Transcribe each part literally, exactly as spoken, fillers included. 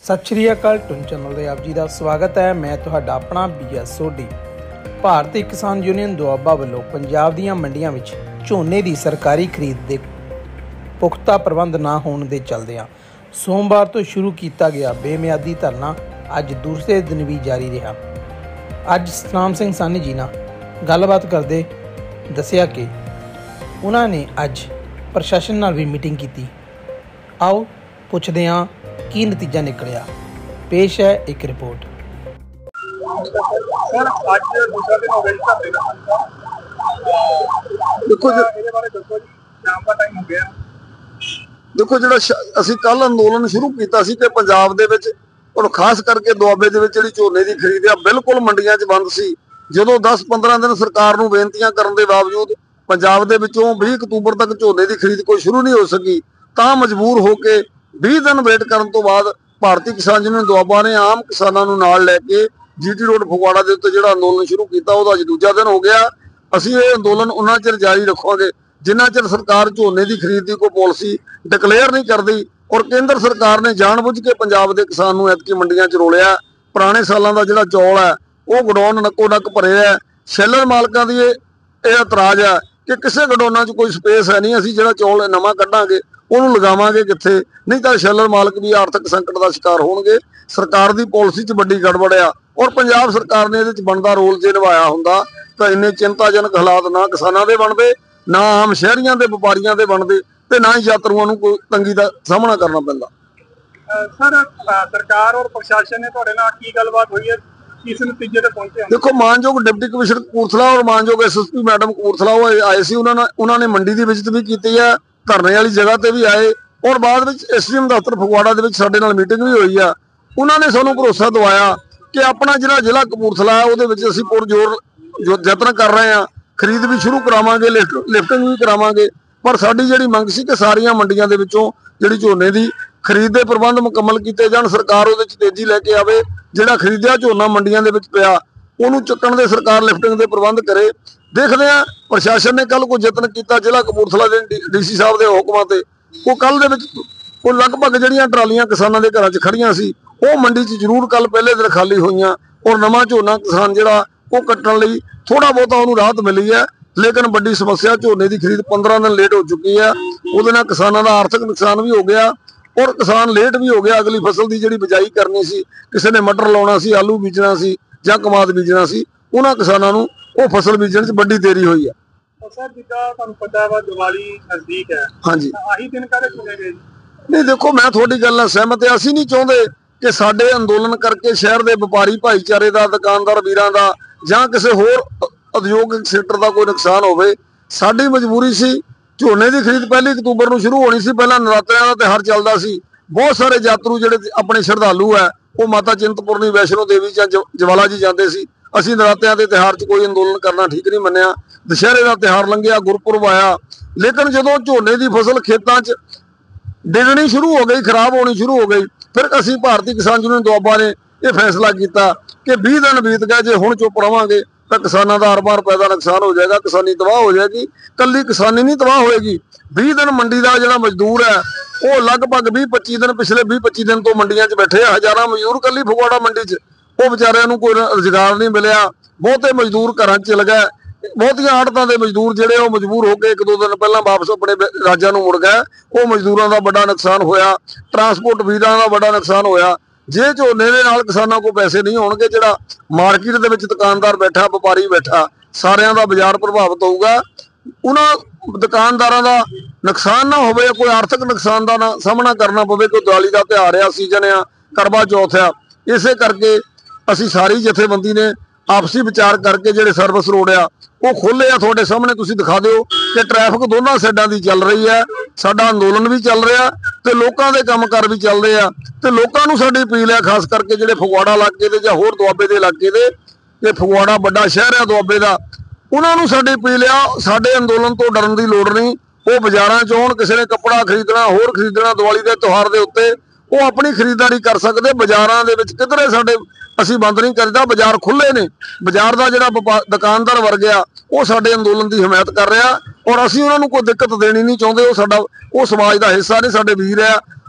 सत श्री अकाल टुन चैनल ਦੇ ਆਪ ਜੀ ਦਾ ਸਵਾਗਤ ਹੈ। मैं ਤੁਹਾਡਾ ਆਪਣਾ ਬੀ ਐਸ ਸੋਢੀ। ਭਾਰਤੀ ਕਿਸਾਨ ਯੂਨੀਅਨ ਦੁਆਬਾ ਵੱਲੋਂ ਪੰਜਾਬ ਦੀਆਂ ਮੰਡੀਆਂ ਵਿੱਚ ਝੋਨੇ ਦੀ ਸਰਕਾਰੀ ਖਰੀਦ ਦੇ ਪੁਖਤਾ ਪ੍ਰਬੰਧ ਨਾ ਹੋਣ ਦੇ ਚੱਲਦਿਆਂ ਸੋਮਵਾਰ ਤੋਂ ਸ਼ੁਰੂ ਕੀਤਾ ਗਿਆ ਬੇਮਿਆਦੀ ਧਰਨਾ ਅੱਜ ਦੂਸਰੇ ਦਿਨ ਵੀ ਜਾਰੀ ਰਿਹਾ। ਅੱਜ ਸਤਨਾਮ ਸਿੰਘ ਸਾਨੀ ਜੀ ਨਾਲ ਗੱਲਬਾਤ ਕਰਦੇ ਦੱਸਿਆ ਕਿ ਉਹਨਾਂ ਨੇ ਅੱਜ ਪ੍ਰਸ਼ਾਸਨ ਨਾਲ ਵੀ ਮੀਟਿੰਗ ਕੀਤੀ। आओ ਪੁੱਛਦੇ ਹਾਂ की नतीजा निकलिया। पेश है एक रिपोर्ट। देखो देखो जो असी कल अंदोलन शुरू किया कि पंजाब दे विच और खास करके दुआबे दे विच जिहड़ी झोने की खरीद आ बिल्कुल मंडियां च बंद सी। जदों दस पंद्रह दिन सरकार नूं बेनतियां करन दे बावजूद पंजाब दे विचों बीस अक्तूबर तक झोने की खरीद कोई शुरू नहीं हो सकी, तां मजबूर होके बीस दिन वेट करने तो बाद भारतीय किसान यूनियन दुआबा ने आम किसानों को नाल लैके जी टी रोड फगवाड़ा के उत्ते जिहड़ा अंदोलन शुरू किया वो अज दूजा दिन हो गया। असीं ये अंदोलन उन्ना चिर जारी रखांगे जिन्ना चिर सरकार झोने की खरीद की कोई पॉलिसी डिकलेयर नहीं करती। और केंद्र सरकार ने जानबुझ के पंजाब के किसान नूं ऐतकी मंडियां च रोलिया। पुराने सालों का जिहड़ा चौल है वो गडौन नक्को नक भरे है। शैलर मालकां दी ये इतराज है कि किसी गडौना च कोई स्पेस है नहीं, असीं जिहड़ा चौल नवां कढांगे ਉਹਨੂੰ ਲਗਾਵਾਂਗੇ ਕਿੱਥੇ, नहीं तो शैलर मालक भी आर्थिक संकट का शिकार होणगे। सरकार की पॉलिसी च बड़ी गड़बड़ आ और पंजाब सरकार ने इहदे बनदा रोल जे निभाया हुंदा तां इन्ने चिंताजनक हालात ना किसानां दे बनदे, ना आम शहरीआं दे व्यापारियां दे बनदे ते ना ही यात्रुआं नूं कोई तंगी दा सामना करना पैंदा। सर सरकार और प्रशासन ने तुहाडे नाल की गलबात होई है, किस नतीजे ते पहुंचे? देखो मानयोग डिप्टी कमिश्नर कपूरथला और मानयोग S S P madam Kapurthala वो आए सी, उन्होंने उन्होंने मंडी की विजिट भी की है, धरने वाली जगह ते भी आए और बाद में एस डी एम दफ्तर फगवाड़ा दे विच साडे नाल मीटिंग भी हुई है। उन्होंने सानू भरोसा दवाया कि अपना जिहड़ा जिला कपूरथला है उहदे विच असीं पुरजोर जो यतन कर रहे हैं, खरीद भी शुरू करावांगे, लिफ्टिंग भी करावांगे। पर साडी जिहड़ी मंग सी कि सारियां मंडियां दे विचों जिहड़ी झोने की खरीद दे प्रबंध मुकम्मल कीते जाण, सरकार उहदे च तेजी लैके आवे। जिहड़ा खरीदिया झोना मंडियां दे विच पिया उहनूं चुकण दे सरकार लिफ्टिंग दे प्रबंध करे। देखते हैं प्रशासन ने कल कोई यतन किया जिला कपूरथला के डी सी साहब के हुक्मां ते वो कल दे विच कोई लगभग जिहड़ियां ट्रालियां किसानां दे घरां च खड़ियां सी वो मंडी च जरूर कल पहले दिन खाली होईयां और नवां झोना किसान जिहड़ा वो कट्टण लई थोड़ा बहुता उहनूं राहत मिली है। लेकिन बड़ी समस्या झोने की खरीद पंद्रह दिन लेट हो चुकी है, उहदे नाल किसानां दा आर्थिक नुकसान भी हो गया और किसान लेट भी हो गया। अगली फसल की जिहड़ी बिजाई करनी सी, किसी ने मटर लाउणा सी, आलू बीजना सी जां कमाद बीजना सी, उन्हां किसानां नूं वो फसल बीजण च बड़ी देरी हुई है। सर जिद्दां तुहानूं पता है दिवाली नज़दीक है, हाँ जी, आही दिन काहदे चुने गए? नहीं देखो मैं थोड़ी गल नाल सहमत है। असीं नहीं चाहुंदे कि साडे अंदोलन करके शहर के व्यापारी भाईचारे का, दुकानदार वीरां दा जां किसी होर उद्योगिक सैक्टर का कोई नुकसान होवे। साडी मजबूरी सी, झोने की खरीद पहली अक्तूबर नूं शुरू होनी सी, पहला नवरात्रिआं दा तिहार चलदा सी। बहुत सारे यात्रु जिहड़े अपने श्रद्धालु है वो माता चिंतपूर्णी वैष्णो देवी जां ज्वाला जी जांदे सी। असीं नरात्यां दे तिहार च कोई अंदोलन करना ठीक नहीं मन्निया। दशहरे का तिहार लंघिया, गुरपुरब आया, लेकिन जदों झोने की फसल खेतां च डिगनी शुरू हो गई, खराब होनी शुरू हो गई, फिर असीं भारतीय किसान यूनियन दुआबा ने यह फैसला किया कि बीस दिन बीत गए, जे हुण चुप रहांगे तो किसानों का अरबां रुपए का नुकसान हो जाएगा, किसानी तबाह हो जाएगी। कल्ली किसानी नहीं तबाह होएगी, बीस दिन मंडी का जिहड़ा मजदूर है वो लगभग भी पच्ची दिन पिछले भी पच्ची दिन तो मंडियां च बैठे, हज़ारां मजदूर कल्ली फगवाड़ा मंडी च वो बेचारिਆਂ ਨੂੰ कोई रोजगार नहीं मिलिया। बहुते मजदूर घर चल गए, बहुतियां आड़तां दे मजदूर जिहड़े वो मजबूर होकर एक दो दिन पहलां वापस अपने राज्यां नूं मुड़ गए। वो मजदूरां दा बड़ा नुकसान होया, ट्रांसपोर्ट वीरां दा बड़ा नुकसान होया। जे झोने दे नाल किसानां को पैसे नहीं होणगे, जिहड़ा मार्केट दे विच दुकानदार बैठा, व्यापारी बैठा, सारियां दा बाजार प्रभावित होऊगा। उन्हां दुकानदारां दा नुकसान ना होवे, कोई आर्थिक नुकसान दा ना सामना करना पवे। कोई दिवाली दा तिहार आ, सीजन आ, करवा चौथ आ, इसे करके असी सारी जथेबंदी ने आपसी विचार करके जिहड़े सर्विस रोड आ वो खोले आ। थोड़े सामने तुसीं दिखा दिओ कि ट्रैफिक दोनों साइडां दी चल रही है, साडा अंदोलन भी चल रहा ते लोकां दे काम कार भी चल रहे आ। ते लोकां नूं साडी अपील है, खास करके जिहड़े फगवाड़ा इलाके दे जां होर दुआबे दे इलाके दे, कि फगवाड़ा बड़ा शहर है दुआबे दा, उन्हां नूं साडी अपील आ साडे अंदोलन तो डरन दी लोड़ नहीं। वो बाजारां च आउण, किसी ने कपड़ा खरीदना, होर खरीदना, दिवाली दे त्योहार दे उत्ते वो अपनी खरीदारी कर सकते। बाजारां दे विच किधरे साडे असीं बंद नहीं करदा, बाजार खुले ने। बाजार का जिहड़ा दुकानदार वर्ग आ वो साडे अंदोलन की हिमायत कर रहा और असीं उन्हां नूं कोई दिक्कत देनी नहीं चाहुंदे। वो साडा वो समाज का हिस्सा ने, साडे वीर आ।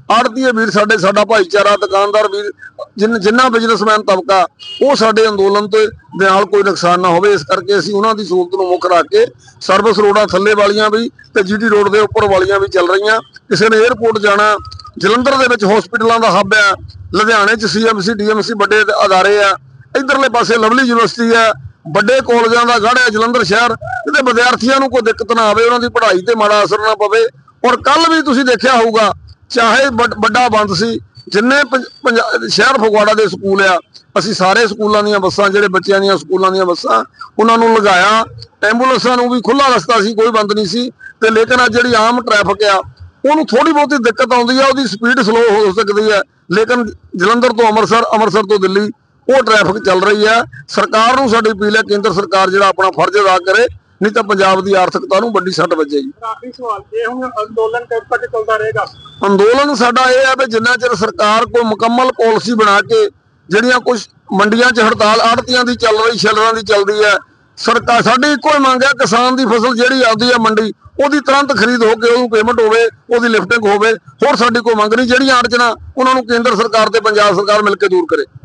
ਆੜਤੀਏ ਵੀਰ ਸਾਡੇ, ਸਾਡਾ ਭਾਈਚਾਰਾ, ਦੁਕਾਨਦਾਰ ਵੀਰ, ਜਿਨ ਜਿੰਨਾ ਬਿਜ਼ਨਸਮੈਨ ਤਬਕਾ, ਉਹ ਸਾਡੇ ਅੰਦੋਲਨ ਤੇ ਦੇ ਨਾਲ ਕੋਈ ਨੁਕਸਾਨ ਨਾ ਹੋਵੇ, ਇਸ ਕਰਕੇ ਅਸੀਂ ਉਹਨਾਂ ਦੀ ਸਹੂਲਤ ਨੂੰ ਮੁੱਖ ਰੱਖ ਕੇ ਸਰਵਿਸ ਰੋਡਾਂ ਥੱਲੇ ਵਾਲੀਆਂ ਵੀ ਤੇ ਜੀਟੀ ਰੋਡ ਦੇ ਉੱਪਰ ਵਾਲੀਆਂ ਵੀ ਚੱਲ ਰਹੀਆਂ। ਕਿਸੇ ਨੇ 에ਅਰਪੋਰਟ ਜਾਣਾ, ਜਲੰਧਰ ਦੇ ਵਿੱਚ ਹਸਪੀਟਲਾਂ ਦਾ ਹੱਬ ਆ, ਲੁਧਿਆਣੇ 'ਚ ਸੀਐਮਸੀ ਡੀਐਮਸੀ ਵੱਡੇ ਅਦਾਰੇ ਆ, ਇਧਰਲੇ ਪਾਸੇ ਲਵਲੀ ਯੂਨੀਵਰਸਿਟੀ ਆ, ਵੱਡੇ ਕਾਲਜਾਂ ਦਾ ਗੜ੍ਹ ਹੈ ਜਲੰਧਰ ਸ਼ਹਿਰ। ਇਹਦੇ ਵਿਦਿਆਰਥੀਆਂ ਨੂੰ ਕੋਈ ਦਿੱਕਤ ਨਾ ਆਵੇ, ਉਹਨਾਂ ਦੀ ਪੜ੍ਹਾਈ ਤੇ ਮਾੜਾ ਅਸਰ ਨਾ ਪਵੇ। ਔਰ ਕੱਲ ਵੀ ਤੁਸੀਂ ਦੇਖਿਆ ਹੋਊਗਾ, ਚਾਹੇ ਵੱਡਾ ਬੰਦ ਸੀ, ਜਿੰਨੇ ਸ਼ਹਿਰ ਫਗਵਾੜਾ ਦੇ ਸਕੂਲ ਆ, ਅਸੀਂ ਸਾਰੇ ਸਕੂਲਾਂ ਦੀਆਂ ਬੱਸਾਂ, ਜਿਹੜੇ ਬੱਚਿਆਂ ਦੀਆਂ ਸਕੂਲਾਂ ਦੀਆਂ ਬੱਸਾਂ, ਉਹਨਾਂ ਨੂੰ ਲਗਾਇਆ। ਐਂਬੂਲੈਂਸਾਂ ਨੂੰ ਵੀ ਖੁੱਲਾ ਰਸਤਾ ਸੀ, ਕੋਈ ਬੰਦ ਨਹੀਂ ਸੀ। ਤੇ ਲੇਕਿਨ ਅੱਜ ਜਿਹੜੀ ਆਮ ਟ੍ਰੈਫਿਕ ਆ, ਉਹਨੂੰ ਥੋੜੀ ਬਹੁਤੀ ਦਿੱਕਤ ਆਉਂਦੀ ਆ, ਉਹਦੀ ਸਪੀਡ ਸਲੋ ਹੋ ਸਕਦੀ ਹੈ। ਲੇਕਿਨ ਜਲੰਧਰ ਤੋਂ ਅੰਮ੍ਰਿਤਸਰ, ਅੰਮ੍ਰਿਤਸਰ ਤੋਂ ਦਿੱਲੀ ਉਹ ਟ੍ਰੈਫਿਕ ਚੱਲ ਰਹੀ ਹੈ। ਸਰਕਾਰ ਨੂੰ ਸਾਡੀ ਅਪੀਲ ਹੈ, ਕੇਂਦਰ ਸਰਕਾਰ ਜਿਹੜਾ ਆਪਣਾ ਫਰਜ਼ ਅਦਾ ਕਰੇ, ਨਹੀਂ ਤਾਂ ਪੰਜਾਬ ਦੀ ਆਰਥਿਕਤਾ ਨੂੰ ਵੱਡੀ ਸੱਟ ਵੱਜੇਗੀ। ਆਖਰੀ ਸਵਾਲ, ਇਹ ਹੁਣ ਅੰਦੋਲਨ ਕਦ ਤੱਕ ਚੱਲਦਾ ਰਹੇਗਾ? ਅੰਦੋਲਨ ਸਾਡਾ ਇਹ ਹੈ ਵੀ ਜਿੰਨਾ ਚਿਰ ਸਰਕਾਰ ਕੋਈ ਮੁਕੰਮਲ ਪਾਲਿਸੀ ਬਣਾ ਕੇ, ਜਿਹੜੀਆਂ ਕੁਝ ਮੰਡੀਆਂ 'ਚ ਹੜਤਾਲ ਆੜਤੀਆਂ ਦੀ ਚੱਲ ਰਹੀ, ਸ਼ੈਲਰਾਂ ਦੀ ਚੱਲਦੀ ਹੈ, ਸਰਕਾਰ ਸਾਡੀ ਇੱਕੋ ਹੀ ਮੰਗ ਹੈ, ਕਿਸਾਨ ਦੀ ਫਸਲ ਜਿਹੜੀ ਆਉਂਦੀ ਹੈ ਮੰਡੀ, ਉਹਦੀ ਤੁਰੰਤ ਖਰੀਦ ਹੋ ਕੇ ਉਹਨੂੰ ਪੇਮੈਂਟ ਹੋਵੇ, ਉਹਦੀ ਲਿਫਟਿੰਗ ਹੋਵੇ। ਹੋਰ ਸਾਡੀ ਕੋਈ ਮੰਗ ਨਹੀਂ। ਜਿਹੜੀਆਂ ਅੜਚਣਾਂ ਉਹਨਾਂ ਨੂੰ ਕੇਂਦਰ ਸਰਕਾਰ ਤੇ ਪੰਜਾਬ ਸਰਕਾਰ ਮਿਲ ਕੇ ਦੂਰ ਕਰੇ।